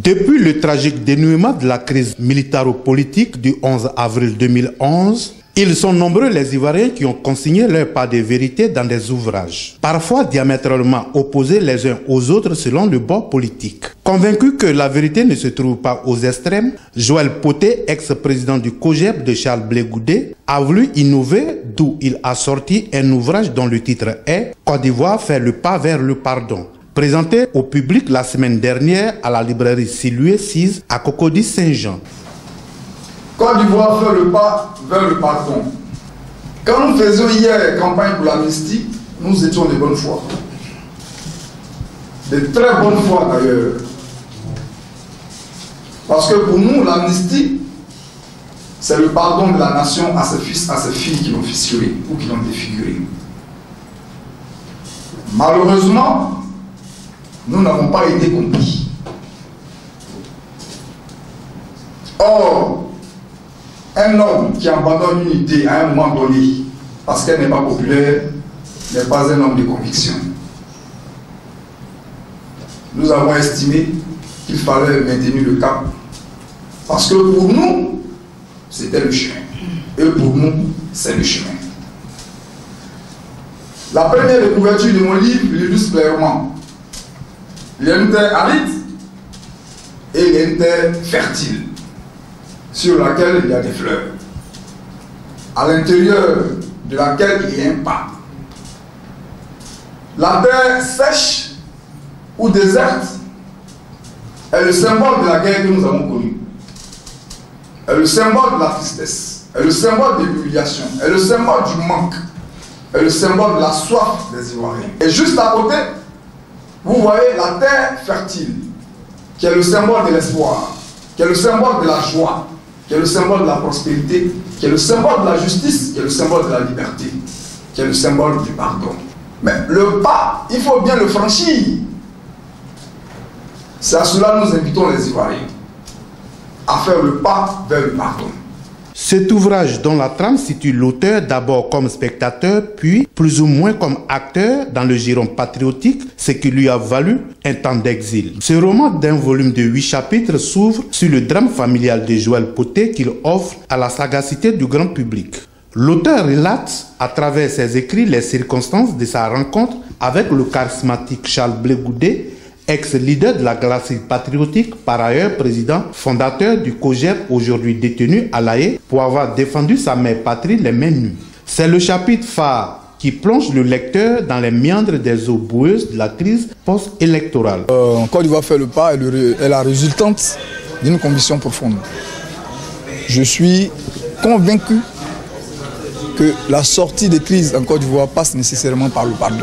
Depuis le tragique dénouement de la crise militaro-politique du 11 avril 2011, ils sont nombreux les Ivoiriens qui ont consigné leur part de vérité dans des ouvrages, parfois diamétralement opposés les uns aux autres selon le bord politique. Convaincu que la vérité ne se trouve pas aux extrêmes, Joël Poté, ex-président du COJEP de Charles Blé Goudé, a voulu innover, d'où il a sorti un ouvrage dont le titre est « Côte d'Ivoire fait le pas vers le pardon ». Présenté au public la semaine dernière à la librairie Silué 6 à Cocody Saint-Jean. Côte d'Ivoire fait le pas vers le pardon. Quand nous faisions hier campagne pour l'amnistie, nous étions de bonne foi. De très bonne foi d'ailleurs. Parce que pour nous, l'amnistie, c'est le pardon de la nation à ses fils, à ses filles qui l'ont fissuré ou qui l'ont défiguré. Malheureusement, nous n'avons pas été compris. Or, un homme qui abandonne une idée à un moment donné, parce qu'elle n'est pas populaire, n'est pas un homme de conviction. Nous avons estimé qu'il fallait maintenir le cap. Parce que pour nous, c'était le chemin. Et pour nous, c'est le chemin. La première couverture de mon livre l'illustre clairement. Il y a une terre aride et il y a une terre fertile sur laquelle il y a des fleurs, à l'intérieur de laquelle il y a un pas. La terre sèche ou déserte est le symbole de la guerre que nous avons connue, est le symbole de la tristesse, est le symbole de l'humiliation, est le symbole du manque, est le symbole de la soif des Ivoiriens. Et juste à côté, vous voyez la terre fertile, qui est le symbole de l'espoir, qui est le symbole de la joie, qui est le symbole de la prospérité, qui est le symbole de la justice, qui est le symbole de la liberté, qui est le symbole du pardon. Mais le pas, il faut bien le franchir. C'est à cela que nous invitons les Ivoiriens, à faire le pas vers le pardon. Cet ouvrage dont la trame situe l'auteur d'abord comme spectateur, puis plus ou moins comme acteur dans le giron patriotique, ce qui lui a valu un temps d'exil. Ce roman d'un volume de 8 chapitres s'ouvre sur le drame familial de Joël Poté qu'il offre à la sagacité du grand public. L'auteur relate à travers ses écrits les circonstances de sa rencontre avec le charismatique Charles Blé Goudé, ex-leader de la galaxie patriotique, par ailleurs président fondateur du COJEP, aujourd'hui détenu à La Haye pour avoir défendu sa mère patrie les mains nues. C'est le chapitre phare qui plonge le lecteur dans les méandres des eaux boueuses de la crise post-électorale. Côte d'Ivoire fait le pas est la résultante d'une conviction profonde. Je suis convaincu que la sortie des crises en Côte d'Ivoire passe nécessairement par le pardon.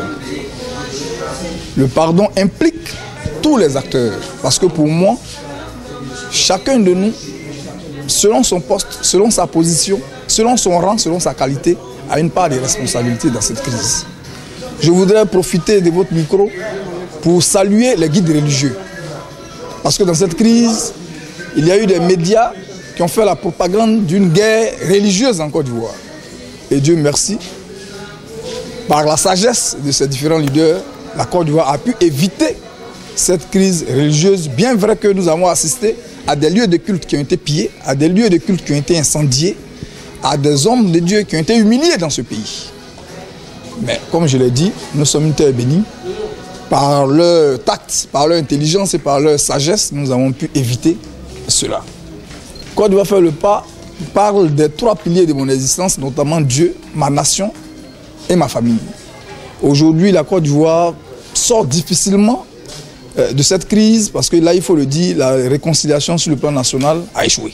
Le pardon implique tous les acteurs, parce que pour moi, chacun de nous, selon son poste, selon sa position, selon son rang, selon sa qualité, a une part de responsabilité dans cette crise. Je voudrais profiter de votre micro pour saluer les guides religieux, parce que dans cette crise, il y a eu des médias qui ont fait la propagande d'une guerre religieuse en Côte d'Ivoire. Et Dieu merci, par la sagesse de ces différents leaders, la Côte d'Ivoire a pu éviter cette crise religieuse, bien vrai que nous avons assisté à des lieux de culte qui ont été pillés, à des lieux de culte qui ont été incendiés, à des hommes de Dieu qui ont été humiliés dans ce pays. Mais comme je l'ai dit, nous sommes une terre bénie. Par leur tact, par leur intelligence et par leur sagesse, nous avons pu éviter cela. Côte d'Ivoire fait le pas parle des 3 piliers de mon existence, notamment Dieu, ma nation et ma famille. Aujourd'hui, la Côte d'Ivoire sort difficilement de cette crise, parce que là, il faut le dire, la réconciliation sur le plan national a échoué.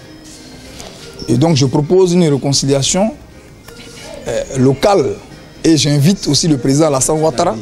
Et donc, je propose une réconciliation locale, et j'invite aussi le président Alassane Ouattara.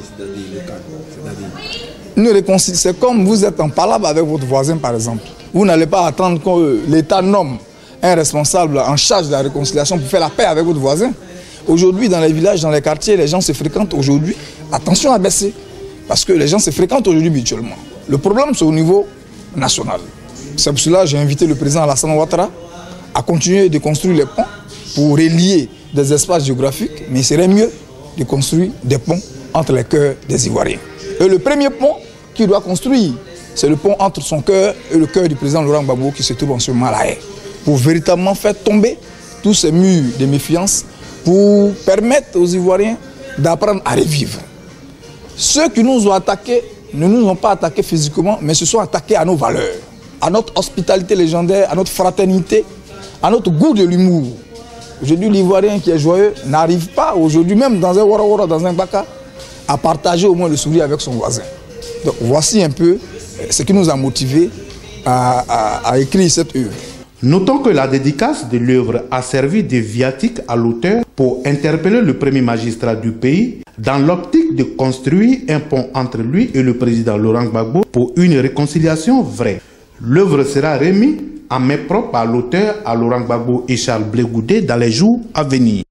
C'est comme vous êtes en palabre avec votre voisin, par exemple. Vous n'allez pas attendre que l'État nomme un responsable en charge de la réconciliation pour faire la paix avec votre voisin. Aujourd'hui, dans les villages, dans les quartiers, les gens se fréquentent aujourd'hui. Attention à baisser. Parce que les gens se fréquentent aujourd'hui mutuellement. Le problème, c'est au niveau national. C'est pour cela que j'ai invité le président Alassane Ouattara à continuer de construire les ponts pour relier des espaces géographiques, mais il serait mieux de construire des ponts entre les cœurs des Ivoiriens. Et le premier pont qu'il doit construire, c'est le pont entre son cœur et le cœur du président Laurent Gbagbo qui se trouve en ce moment là, pour véritablement faire tomber tous ces murs de méfiance, pour permettre aux Ivoiriens d'apprendre à revivre. Ceux qui nous ont attaqués ne nous ont pas attaqués physiquement, mais se sont attaqués à nos valeurs, à notre hospitalité légendaire, à notre fraternité, à notre goût de l'humour. Aujourd'hui, l'Ivoirien qui est joyeux n'arrive pas, aujourd'hui même dans un Wara Wara, dans un Baka, à partager au moins le sourire avec son voisin. Donc voici un peu ce qui nous a motivés à écrire cette œuvre. Notons que la dédicace de l'œuvre a servi de viatique à l'auteur pour interpeller le premier magistrat du pays dans l'optique de construire un pont entre lui et le président Laurent Gbagbo pour une réconciliation vraie. L'œuvre sera remise en main propre à l'auteur, à Laurent Gbagbo et Charles Blé Goudé dans les jours à venir.